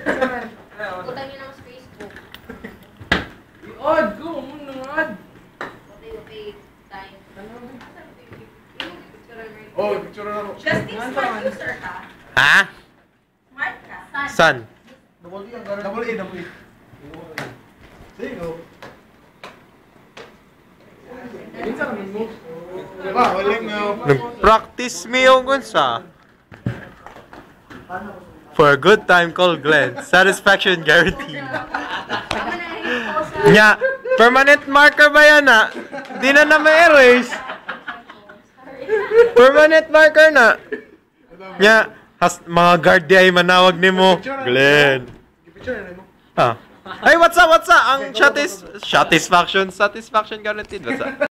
Putan nyo naman sa Facebook. I-odd ko, munod. Okay, time. Oh, picture na ako. Justin, smart user ka? Ha? Smart ka? San? Double E. Sige, go. Diba, walang Nag-practice me yung gunsa. For a good time, call Glenn. Satisfaction guaranteed. Nya, permanent marker ba yan na? Di na ma-erase. Permanent marker na. Nya, mga guard di ay manawag ni mo. Glenn. Ha? Ay, what's up? Ang satisfaction guaranteed. What's up?